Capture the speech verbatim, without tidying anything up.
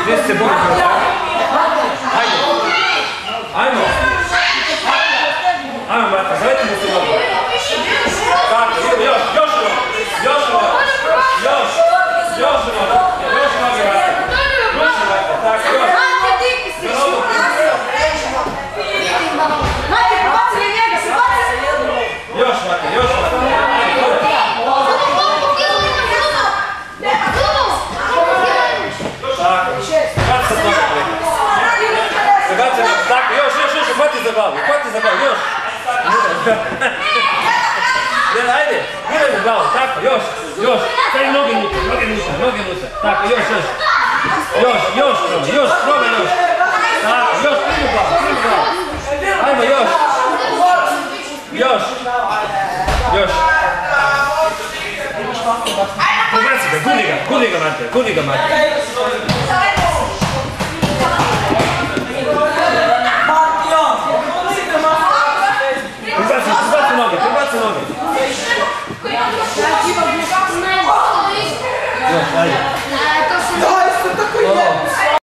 Gdje se boli? Ajde. Ajmo. Ajmo, Marta, zaletimo se nogu. Tako, još, još ovo. Još ovo. Još. Još ovo. Još noge, Marta. Još Marta, tako, još. Još, Marta, još, Marta. Tako, kad se tako rekao? Tako, još, još, još, hvati za glavu, hvati za glavu, još. Ajde, gledaj za glavu, tako, još, još. Stavi noge nutra, noge nutra, noge nutra. Tako, još, još. Još, još, probaj, još, probaj, još. Tako, još, primi glavu, primi glavu. Ajmo, još. Još. Još. Pobaci ga, guni ga, guni ga, Mate, guni ga, Mate.